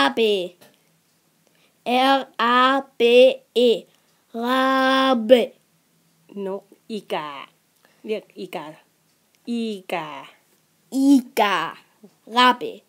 Rabe. R-A-B-E. Rabe. No, อีกา เรียกอีกา อีกา Iga. Rabe.